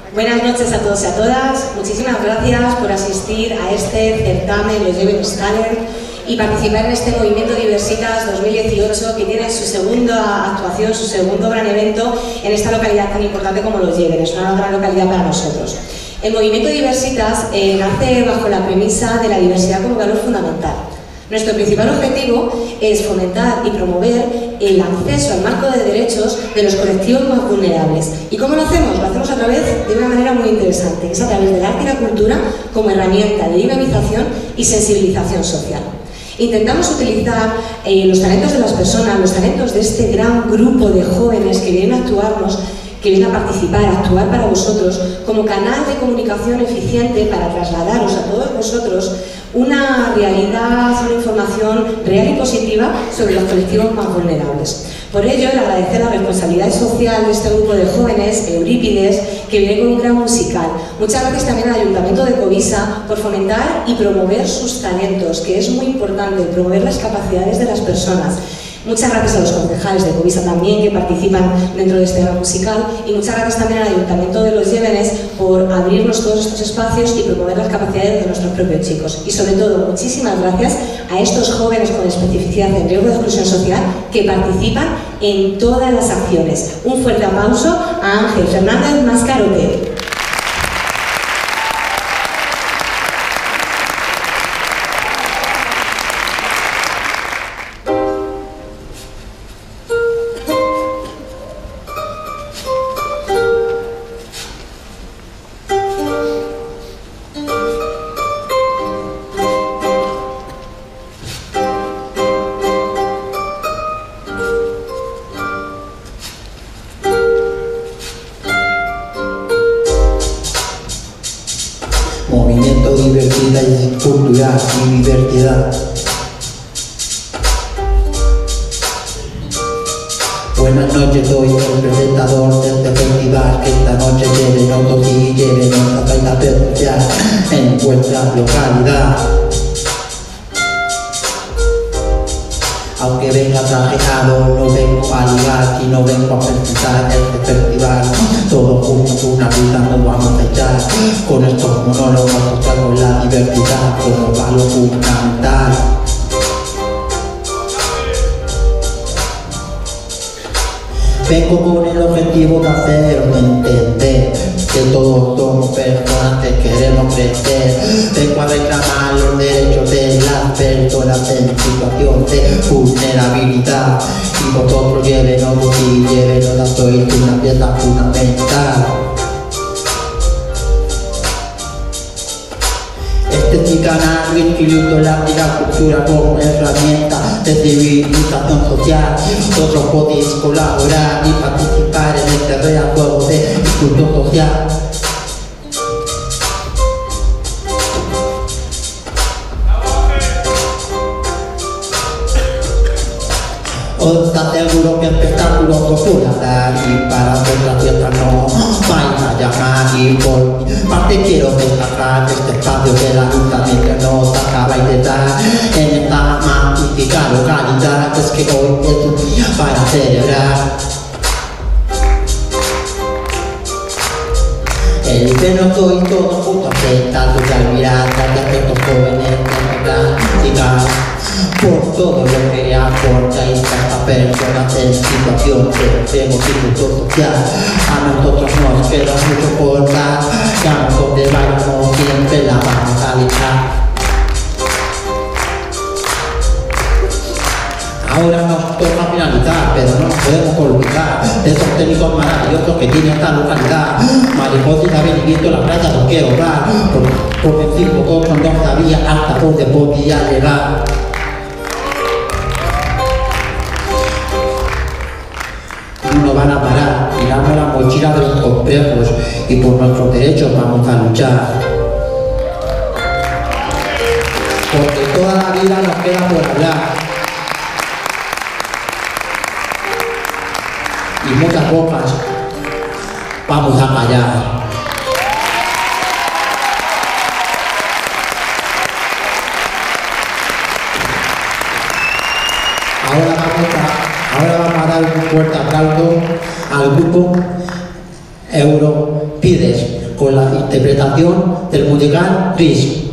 Buenas noches a todos y a todas. Muchísimas gracias por asistir a este certamen, los Jóvenes Talent, y participar en este movimiento Diversitas 2018, que tiene su segunda actuación, su segundo gran evento en esta localidad tan importante como Los Llévenes, una gran localidad para nosotros. El movimiento Diversitas nace bajo la premisa de la diversidad como valor fundamental. Nuestro principal objetivo es fomentar y promover el acceso al marco de derechos de los colectivos más vulnerables. ¿Y cómo lo hacemos? Lo hacemos a través de una manera muy interesante, que es a través del arte y la cultura como herramienta de dinamización y sensibilización social. Intentamos utilizar los talentos de las personas, los talentos de este gran grupo de jóvenes que vienen a actuarnos, que vienen a participar, a actuar para vosotros, como canal de comunicación eficiente para trasladaros a todos vosotros una realidad, una información real y positiva sobre los colectivos más vulnerables. Por ello, le agradecer la responsabilidad social de este grupo de jóvenes, Eurípides, que viene con un gran musical. Muchas gracias también al Ayuntamiento de Covisa por fomentar y promover sus talentos, que es muy importante, promover las capacidades de las personas. Muchas gracias a los concejales de Covisa también que participan dentro de este gran musical, y muchas gracias también al Ayuntamiento de Los Llévenes por abrirnos todos estos espacios y promover las capacidades de nuestros propios chicos. Y sobre todo, muchísimas gracias a estos jóvenes con especificidad en riesgo de exclusión social que participan en todas las acciones. Un fuerte aplauso a Ángel Fernández Mascarote. Movimiento Diversidad y Cultural y Diversidad. Buenas noches, soy el presentador de este festival que esta noche lleve nosotros y lleve nuestra paisa especial en vuestra localidad. Aunque venga trajeado, no vengo a ligar, sino vengo a presentar este festival. Todos juntos una vida nos vamos a echar, con estos monólogos mostramos la diversidad como valor fundamental. Vengo con el objetivo de hacerme entender que todos somos personas que queremos crecer. Vengo a reclamar los derechos de las personas en situación de vulnerabilidad. Y vosotros llévenos y llévenos, sois una pieza fundamental. Este es mi canal, yo utilizo el arte y la cultura como herramienta de civilización social. Vosotros podéis colaborar y participar en este real juego de inclusión social. Os está seguro que espectáculos os voy a dar, y para vuestra fiesta no vais a llamar. Y por parte quiero destacar este espacio de la lucha que nos acabáis de dar en esta magnífica localidad. Es que hoy es un día para celebrar. El que no soy todos juntos sentados y al mirar a estos jóvenes de la música, por todo lo que aportáis a personas en situación de extremo inclusión social. A nosotros nos queda mucho por dar, ya donde vayamos siempre la vamos a lijar. Ahora nos toca finalizar, pero no nos podemos olvidar de esos técnicos maravillosos que tiene esta localidad. Mariposa y David y viento la playa no quiero hablar, por decir vosotros no sabía hasta dónde podía llegar. No van a parar, tiramos la mochila de los complejos y por nuestros derechos vamos a luchar. Porque toda la vida nos queda por hablar. Y muchas bocas vamos a callar. Ahora vamos a dar un fuerte aplauso al grupo Euripides con la interpretación del musical Gris.